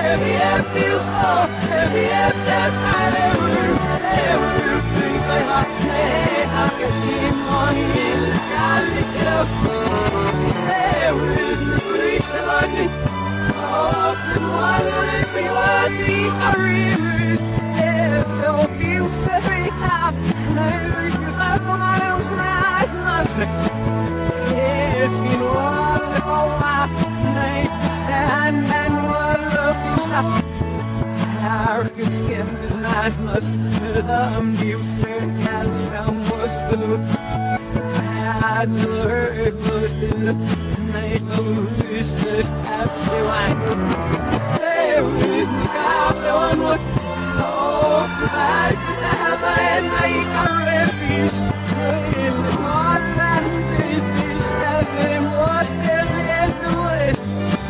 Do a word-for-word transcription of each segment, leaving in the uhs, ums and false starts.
heavy and feel so heavy at that time. Everything I have to I can keep money in the sky. Lift it up. There is no place that I need. Often wondering if you want me. I really is. There's so few heavy out. Never because I want my own eyes. Nothing. It's in one little life. Night to stand and one look inside. Arrogant skin is nice, must the abuser has some muscle. I heard most of the night who's just absolutely wine. There was no cop, no one would know for that. Have I had my caresses? In the morning, this is seven, was there is the list.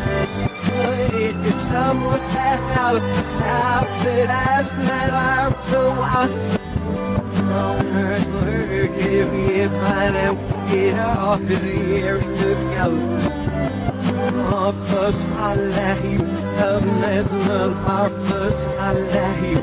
It's almost half out. Said I said I'm so wild. No nurse will give me if I don't get off his ear to go. Oh, first I let you of Nesman, our first I let you.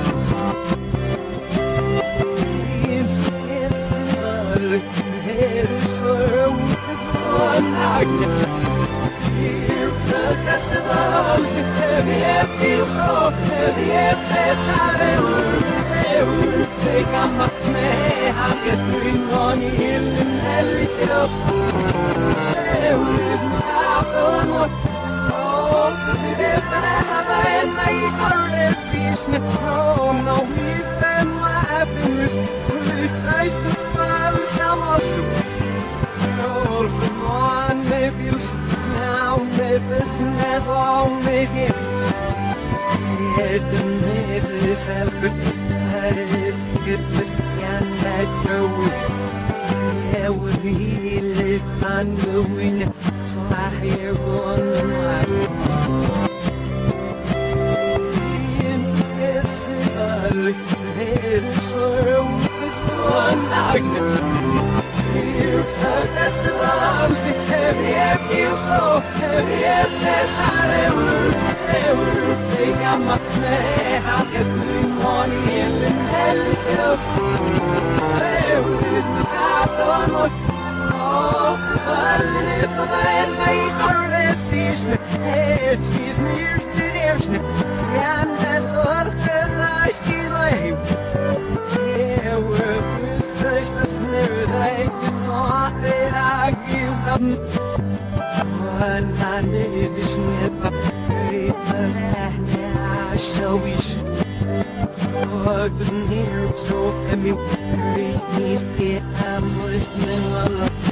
It's a head is slow, one night. Just as the loves get heavy, I feel so heavy at this time. Ever take on my man, I'm getting on you and I lift it up. Ever lift me up on what? Oh, if I have I had my careless, no, no, if I'm my happiness, this I still follow some also. Oh, from one, maybe now, business always gives. Yes, the mess is selfish, but it is good for and that you're yeah, we live on the wind, so I hear one life. Invisible, it is so one night. That's the loves, the heavy, I feel so heavy at this time. Ever think I'm a man, I'm just good morning in the hell. Ever I've done what? Oh, but if I make a decision, excuse me, here's the nearest. And that's all that I still have. Yeah, we're such a snare that just want that I give up. One man is this never very I shall wish. Oh, doesn't hear so I mean, these get I'm listening.